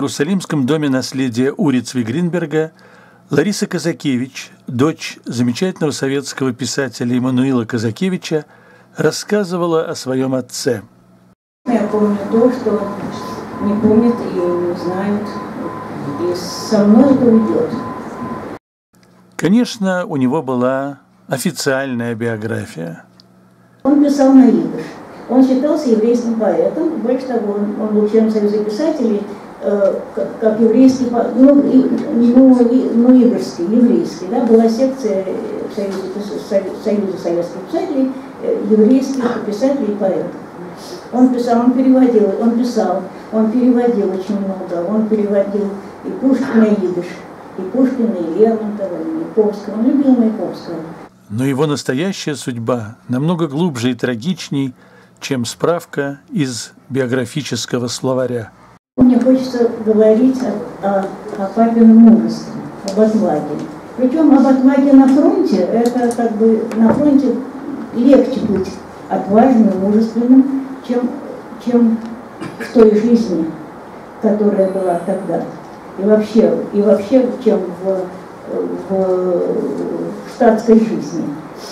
Иерусалимском доме наследия Ури Цви-Гринберга Лариса Казакевич, дочь замечательного советского писателя Иммануила Казакевича, рассказывала о своем отце. Я помню то, что не помнят и не знают, и со мной это уйдет. Конечно, у него была официальная биография. Он писал на идыш. Он считался еврейским поэтом. Больше того, он был членом Союза писателей, как еврейский, идышский, еврейский. Да? Была секция Союза советских писателей, еврейских писателей и поэтов. Он писал, он переводил, он писал, он переводил очень много. Он переводил и Пушкина, и идыш, и Пушкина, и Лермонтова, и Маяковского. Он любил Маяковского. Но его настоящая судьба намного глубже и трагичней, чем справка из биографического словаря. Мне хочется говорить о папином мужестве, об отваге. Причем об отваге на фронте, это как бы на фронте легче быть отважным и мужественным, чем в той жизни, которая была тогда. И вообще чем в штатской жизни.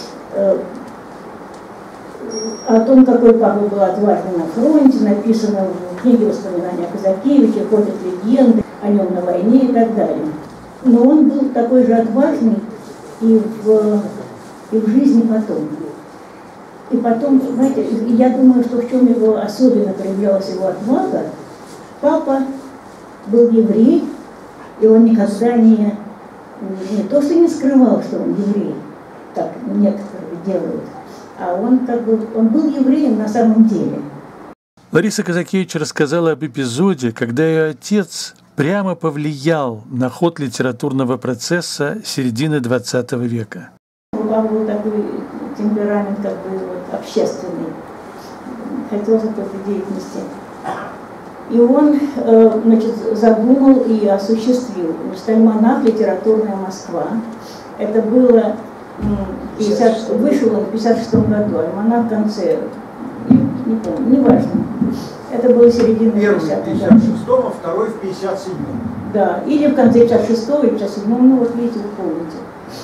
О том, какой папа был отважный на фронте, написано в книге «Воспоминания о Казакевиче», ходят легенды о нем на войне и так далее. Но он был такой же отважный и в жизни потом. И потом, знаете, я думаю, что в чем его особенно проявлялась его отвага, папа был еврей, и он никогда не то, что не скрывал, что он еврей, как некоторые делают, а он был евреем на самом деле. Лариса Казакевич рассказала об эпизоде, когда ее отец прямо повлиял на ход литературного процесса середины XX века. У папы был такой темперамент общественный, хотелось какой-то деятельности. И он задумал и осуществил альманах «Литературная Москва». Это было вышел он в 1956 году, альманах в конце, не помню, неважно. Это было середина 50-х. Первый в 56-м, а второй в 57-м. Да, или в конце 56-го, или 57-м, ну вот видите, вы помните.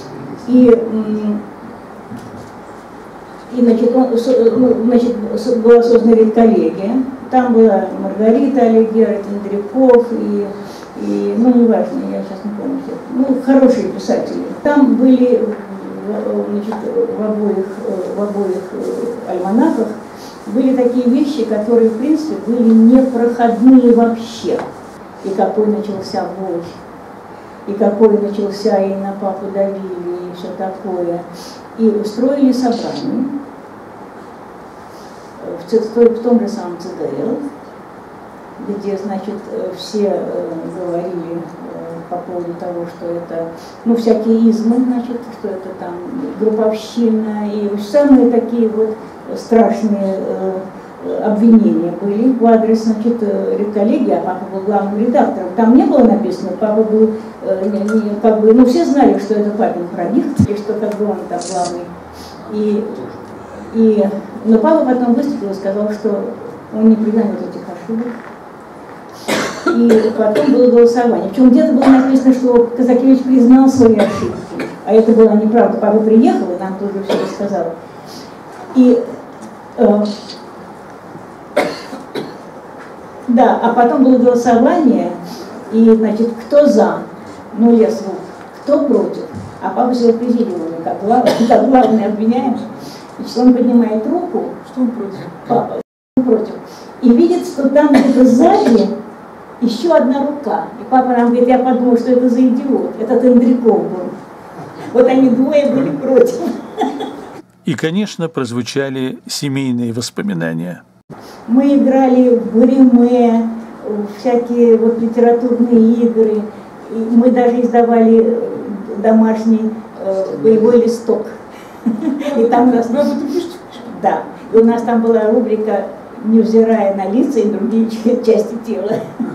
И была создана редколлегия. Там была Маргарита Алигер, Тендряков неважно, я сейчас не помню всех. Хорошие писатели. Там были в обоих альманахах были такие вещи, которые, в принципе, были непроходные вообще. И какой начался бой, и какой начался и на папу давили, и все такое. И устроили собрание в том же самом ЦДЛ, где, значит, все говорили по поводу того, что это, всякие измы, значит, что это там групповщина, и самые такие вот страшные обвинения были в адрес, значит, редколлегии, а папа был главным редактором. Там не было написано, папа был, все знали, что это папин продикт, и что он там главный. Но папа потом выступил и сказал, что он не признает этих ошибок. И потом было голосование. Причем где-то было написано, что Казакевич признал свои ошибки, а это была неправда. Папа приехал и нам тоже все рассказал. А потом было голосование, и, значит, кто за, лез рук, кто против. А папа сел в президиуме, как главный обвиняемый. Значит, он поднимает руку. Что он против? Папа против. И видит, что там где-то сзади еще одна рука. И папа нам говорит, я подумал, что это за идиот. Это Тендряков был. Вот они двое были против. И, конечно, прозвучали семейные воспоминания. Мы играли в буриме, всякие литературные игры. И мы даже издавали домашний боевой листок. И там у нас... Да. И у нас там была рубрика «Невзирая на лица и другие части тела».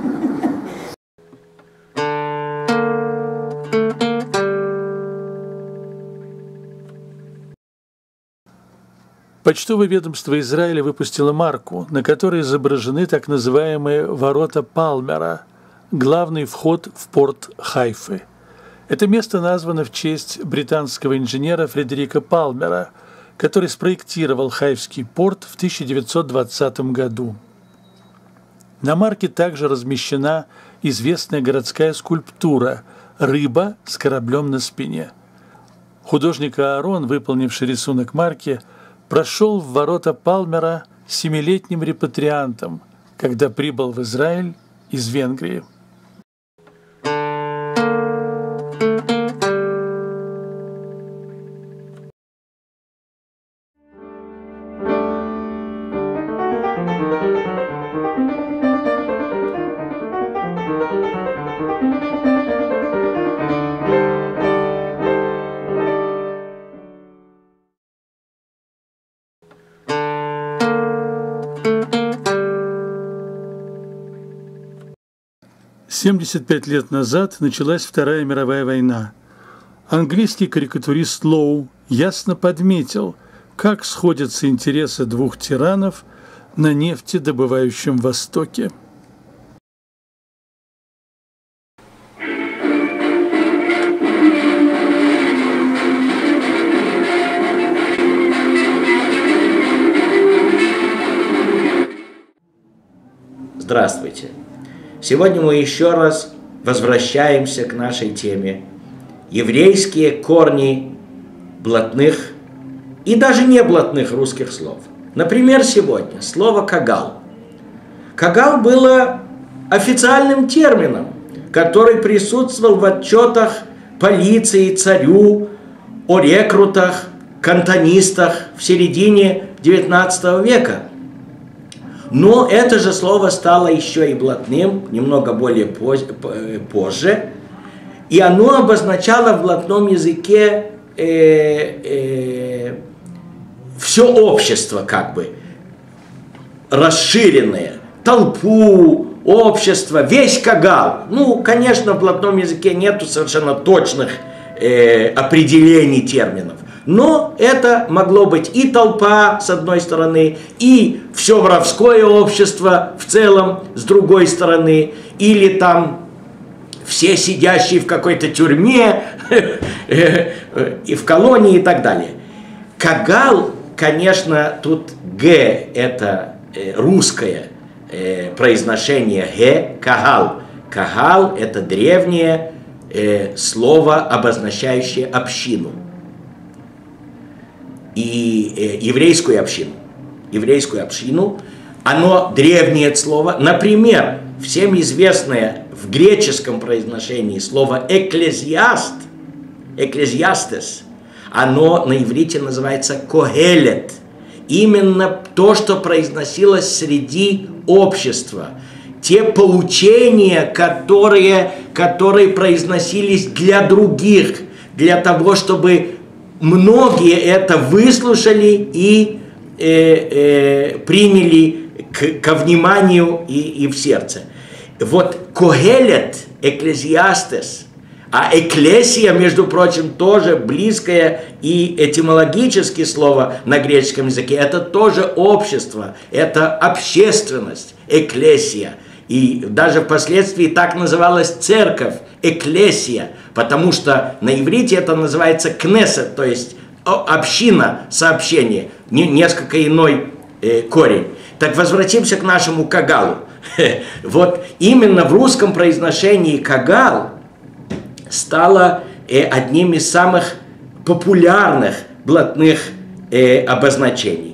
Почтовое ведомство Израиля выпустило марку, на которой изображены так называемые «ворота Палмера», главный вход в порт Хайфы. Это место названо в честь британского инженера Фредерика Палмера, который спроектировал Хайфский порт в 1920 году. На марке также размещена известная городская скульптура «Рыба с кораблем на спине». Художник Аарон, выполнивший рисунок марки, прошел в ворота Палмера 7-летним репатриантом, когда прибыл в Израиль из Венгрии. – 75 лет назад началась Вторая мировая война. Английский карикатурист Лоу ясно подметил, как сходятся интересы двух тиранов на нефтедобывающем Востоке. Здравствуйте! Сегодня мы еще раз возвращаемся к нашей теме. Еврейские корни блатных и даже не блатных русских слов. Например, сегодня слово «кагал». «Кагал» было официальным термином, который присутствовал в отчетах полиции, царю, о рекрутах, кантонистах в середине XIX века. Но это же слово стало еще и блатным, немного более позже, и оно обозначало в блатном языке все общество, как бы, расширенное, толпу, общество, весь кагал. Ну, конечно, в блатном языке нету совершенно точных определений терминов. Но это могло быть и толпа, с одной стороны, и все воровское общество в целом, с другой стороны, или там все сидящие в какой-то тюрьме, и в колонии и так далее. Кагал, конечно, тут «г» – это русское произношение «г», «кагал». «Кагал» – это древнее слово, обозначающее общину. И еврейскую общину, оно древнее слово. Например, всем известное в греческом произношении слово «экклезиаст», «экклезиастес», оно на иврите называется «когелет». Именно то, что произносилось среди общества. Те поучения, которые произносились для других, для того, чтобы многие это выслушали и приняли ко вниманию и в сердце. Вот когелет, экклезиастес, а экклесия, между прочим, тоже близкое и этимологически слово на греческом языке, это тоже общество, это общественность, экклесия. И даже впоследствии так называлась церковь, экклесия, потому что на иврите это называется кнесет, то есть община, сообщение, несколько иной корень. Так возвратимся к нашему кагалу. Вот именно в русском произношении кагал стало одним из самых популярных блатных обозначений.